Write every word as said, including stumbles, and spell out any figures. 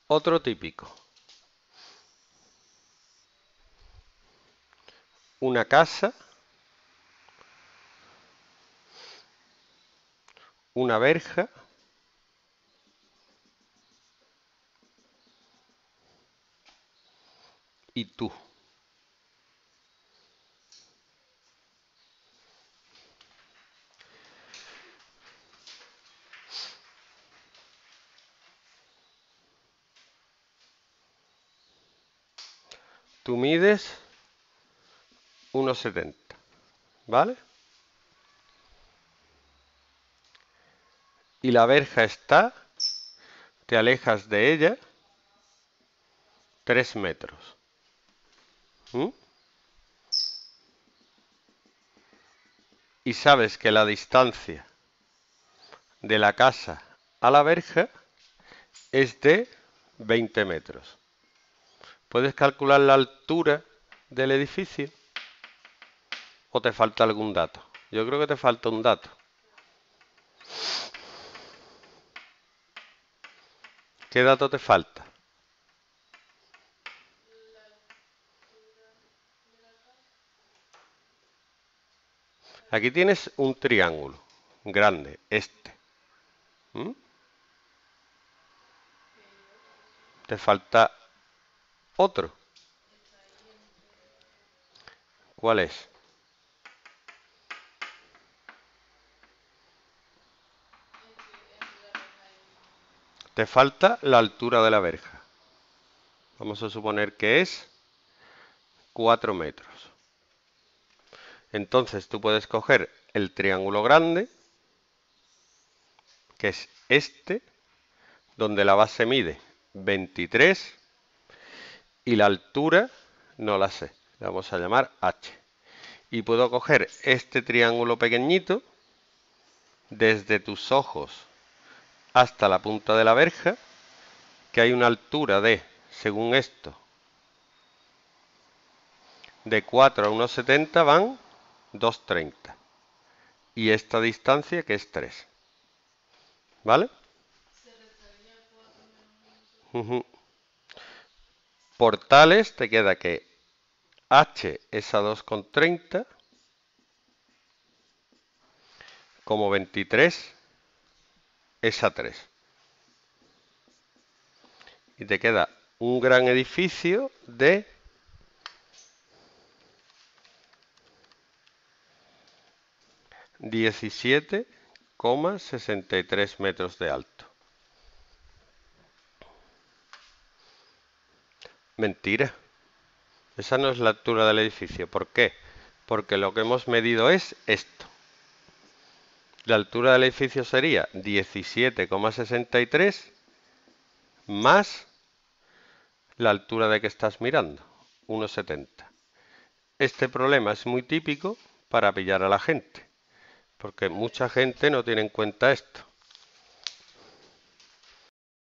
Otro típico. Una casa, una verja y tú. Tú mides uno setenta, ¿vale? Y la verja está, te alejas de ella tres metros. ¿Mm? Y sabes que la distancia de la casa a la verja es de veinte metros. ¿Puedes calcular la altura del edificio? ¿O te falta algún dato? Yo creo que te falta un dato. ¿Qué dato te falta? Aquí tienes un triángulo grande, este. ¿Mm? Te falta otro. ¿Cuál es? Te falta la altura de la verja. Vamos a suponer que es cuatro metros. Entonces tú puedes coger el triángulo grande, que es este, donde la base mide veintitrés y la altura no la sé. Le vamos a llamar H. Y puedo coger este triángulo pequeñito desde tus ojos hasta la punta de la verja, que hay una altura de, según esto, de cuatro a uno setenta van dos treinta. Y esta distancia que es tres. ¿Vale? Uh-huh. Por tales te queda que H es a dos coma treinta, como veintitrés es a tres. Y te queda un gran edificio de diecisiete coma sesenta y tres metros de alto. Mentira. Esa no es la altura del edificio. ¿Por qué? Porque lo que hemos medido es esto. La altura del edificio sería diecisiete coma sesenta y tres más la altura de que estás mirando, uno setenta. Este problema es muy típico para pillar a la gente, porque mucha gente no tiene en cuenta esto.